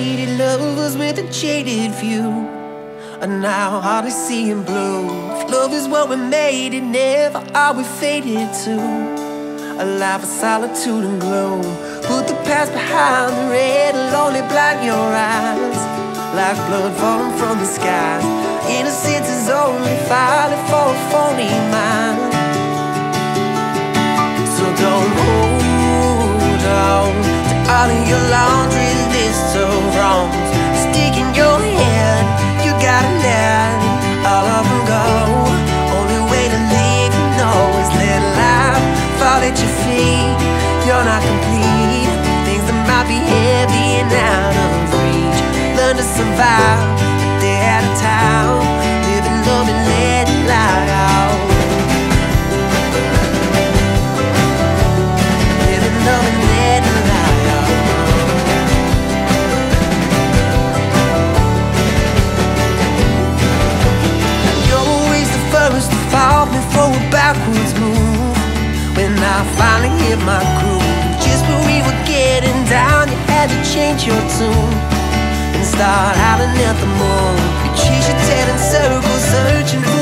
faded lovers with a jaded view are now hardly seeing blue. If love is what we made it, never are we faded to a life of solitude and gloom. Put the past behind the red, lonely blind your eyes, like blood falling from the skies. Innocence is only falling for a phony mind. So don't hold on to all of your laundry list of wrongs. Stick in your head, you gotta let all of them go. Only way to live, you know, is let life fall at your feet. You're not complete. Things that might be heavy and out of reach. Learn to survive a day at a time. Live in love and let it lie out. Live in love and let it lie out. You're always the first to fall before a backwards move. When I finally hit my groove, just when we were getting down, you had to change your tune and start howling at the moon. You chase your tail in circles, searching for